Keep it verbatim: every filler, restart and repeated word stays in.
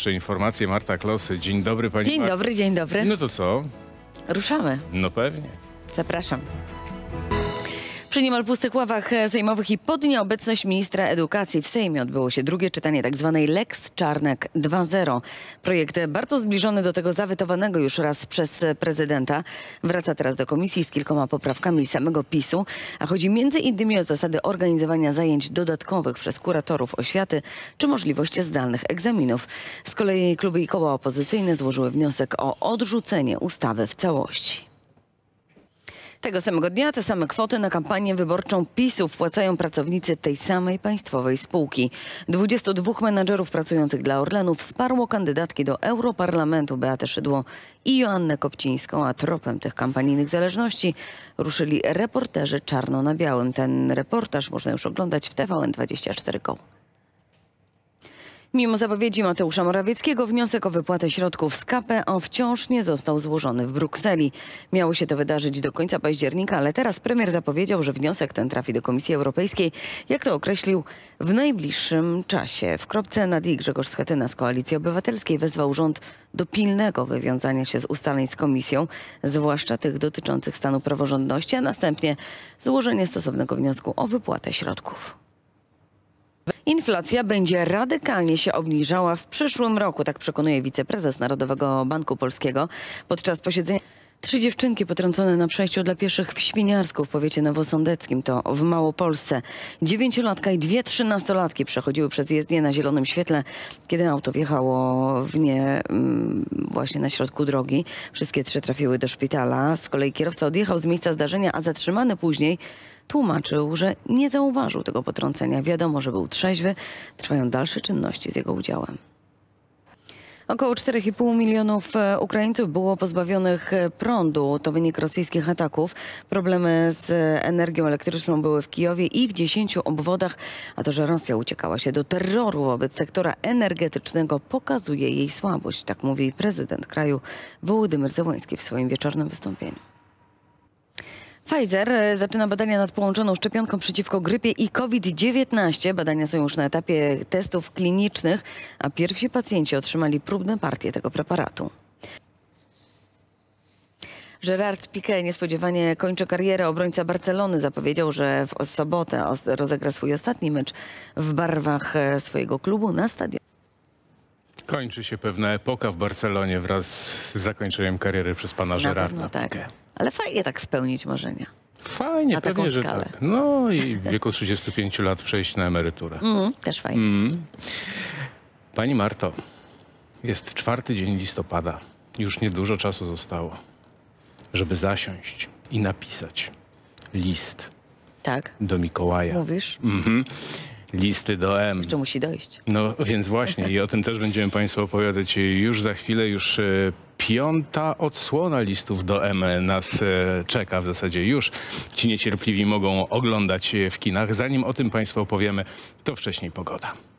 jeszcze informacje. Marta Klos, dzień dobry pani. Dzień dobry, dzień dobry. No to co? Ruszamy. No pewnie. Zapraszam. Przy niemal pustych ławach sejmowych i pod nieobecność ministra edukacji w Sejmie odbyło się drugie czytanie tzw. Lex Czarnek dwa zero. Projekt bardzo zbliżony do tego zawetowanego już raz przez prezydenta. Wraca teraz do komisji z kilkoma poprawkami samego PiSu, a chodzi między innymi o zasady organizowania zajęć dodatkowych przez kuratorów oświaty czy możliwość zdalnych egzaminów. Z kolei kluby i koła opozycyjne złożyły wniosek o odrzucenie ustawy w całości. Tego samego dnia te same kwoty na kampanię wyborczą PiSu wpłacają pracownicy tej samej państwowej spółki. dwudziestu dwóch menadżerów pracujących dla Orlenu wsparło kandydatki do Europarlamentu Beatę Szydło i Joannę Kopcińską, a tropem tych kampanijnych zależności ruszyli reporterzy czarno na białym. Ten reportaż można już oglądać w T V N dwadzieścia cztery Go. Mimo zapowiedzi Mateusza Morawieckiego wniosek o wypłatę środków z K P O wciąż nie został złożony w Brukseli. Miało się to wydarzyć do końca października, ale teraz premier zapowiedział, że wniosek ten trafi do Komisji Europejskiej, jak to określił, w najbliższym czasie. W kropce nad i Grzegorz Schetyna z Koalicji Obywatelskiej wezwał rząd do pilnego wywiązania się z ustaleń z Komisją, zwłaszcza tych dotyczących stanu praworządności, a następnie złożenie stosownego wniosku o wypłatę środków. Inflacja będzie radykalnie się obniżała w przyszłym roku, tak przekonuje wiceprezes Narodowego Banku Polskiego. Podczas posiedzenia trzy dziewczynki potrącone na przejściu dla pieszych w Świniarsku w powiecie nowosądeckim, to w Małopolsce. Dziewięciolatka i dwie trzynastolatki przechodziły przez jezdnię na zielonym świetle, kiedy auto wjechało w nie właśnie na środku drogi. Wszystkie trzy trafiły do szpitala. Z kolei kierowca odjechał z miejsca zdarzenia, a zatrzymany później tłumaczył, że nie zauważył tego potrącenia. Wiadomo, że był trzeźwy. Trwają dalsze czynności z jego udziałem. Około czterech i pół milionów Ukraińców było pozbawionych prądu. To wynik rosyjskich ataków. Problemy z energią elektryczną były w Kijowie i w dziesięciu obwodach, a to, że Rosja uciekała się do terroru wobec sektora energetycznego, pokazuje jej słabość. Tak mówi prezydent kraju Wołodymyr Zełański w swoim wieczornym wystąpieniu. Pfizer zaczyna badania nad połączoną szczepionką przeciwko grypie i COVID dziewiętnaście. Badania są już na etapie testów klinicznych, a pierwsi pacjenci otrzymali próbne partie tego preparatu. Gerard Piqué niespodziewanie kończy karierę. Obrońca Barcelony zapowiedział, że w sobotę rozegra swój ostatni mecz w barwach swojego klubu na stadionie. Kończy się pewna epoka w Barcelonie wraz z zakończeniem kariery przez pana Gerarda. No tak. Ale fajnie tak spełnić marzenia. Fajnie, na pewnie, taką że skalę. tak. No i w wieku trzydziestu pięciu lat przejść na emeryturę. Mm, też fajnie. Mm. Pani Marto, jest czwarty dzień listopada. Już niedużo czasu zostało, żeby zasiąść i napisać list Tak? do Mikołaja. Mówisz? Mhm. Listy do M. Jeszcze musi dojść. No więc właśnie i o tym też będziemy państwu opowiadać już za chwilę. Już e, piąta odsłona listów do M nas e, czeka w zasadzie już. Ci niecierpliwi mogą oglądać w kinach. Zanim o tym państwu opowiemy, to wcześniej pogoda.